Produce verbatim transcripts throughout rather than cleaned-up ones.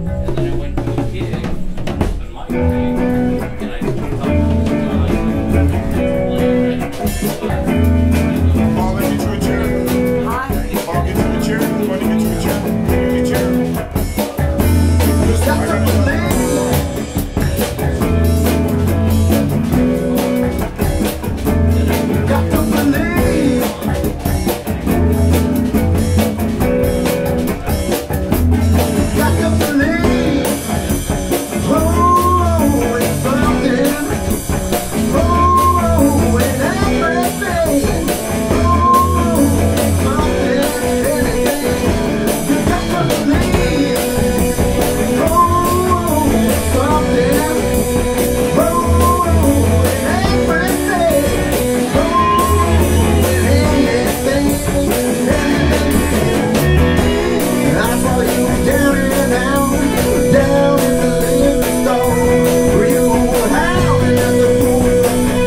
And then I went to a gig, open mic gig, and I talked to this guy, playing right. Paul, let me get you a chair. Hi. Paul, get you a chair. Let me get you a chair. Get you a chair. That's a believe. Got to believe. Got to believe. Oh, it's something. Oh, in everything. Oh, it's something. Anything. You got to believe. Oh, it's something. Oh, in everything. Oh, in anything. I saw you down and out, down in the living stone. Where you were howling at the moon.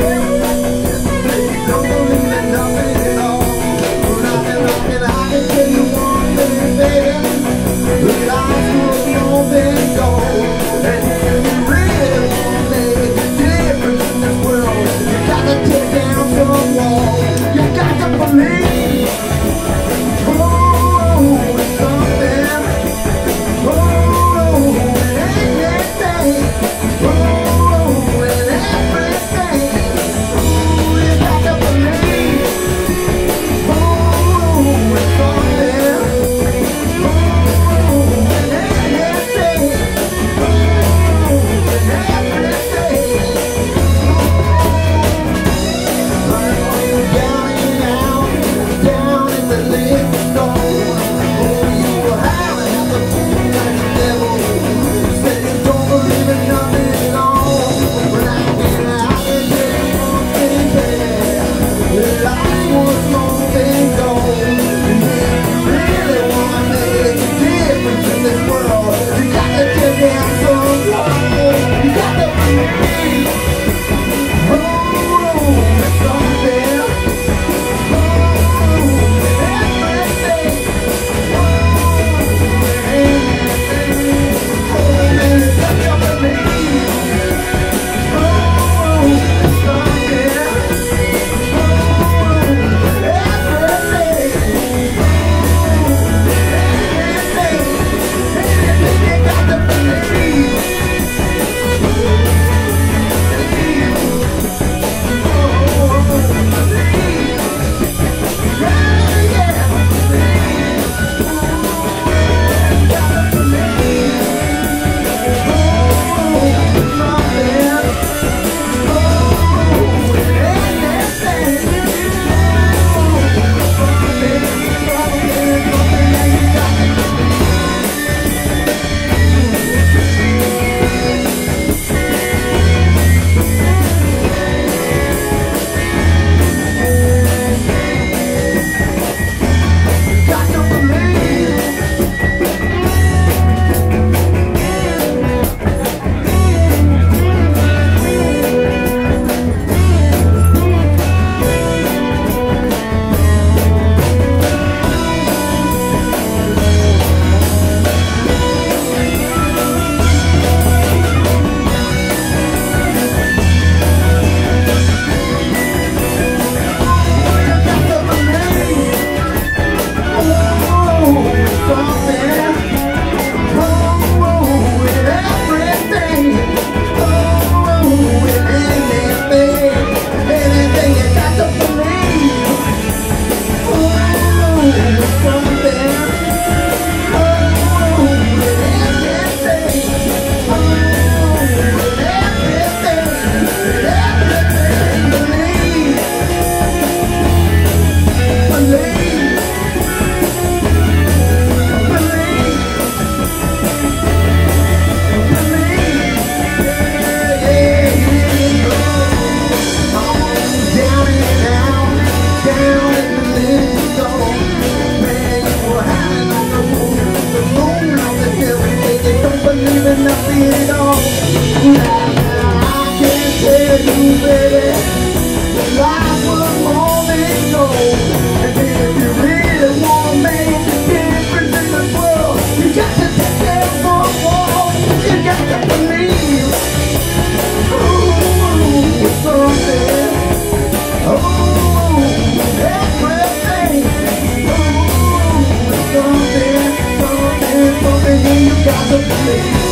Baby, don't believe in nothing at all. Nothing, nothing, I can tell you one thing, baby. Life was more than gold. And if you really want to make a difference in this world, you gotta tear down some walls. You got to believe. Oh, it's something. Oh, in anything. Oh, in everything. Oh, you got to believe. Oh, it's something. Oh, in anything. Oh, in everything. I saw you down and out, down in the living stone. Oh, you were howling at the moon like the devil. You said you don't believe in nothing at all. But I can, I can tell you one thing, baby. Life was more than gold. And if you really wanna make a difference in this world, you got to tear down some walls. You got to believe. Oh, it's something. Nothing at all. Now I can tell you, baby, life was more than gold. And if you really want to make a difference in this world, you got to take care of the wall. so please.